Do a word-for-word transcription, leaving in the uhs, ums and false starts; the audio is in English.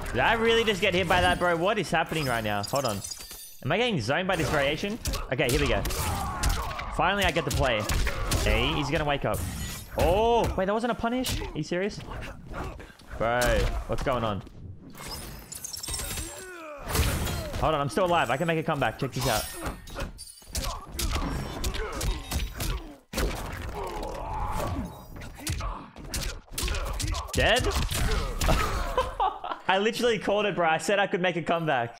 Did I really just get hit by that, bro? What is happening right now? Hold on. Am I getting zoned by this variation? Okay, here we go. Finally, I get to play. Hey, he's gonna wake up. Oh, wait, that wasn't a punish? Are you serious? Bro, what's going on? Hold on, I'm still alive. I can make a comeback. Check this out. Dead? I literally called it, bro. I said I could make a comeback.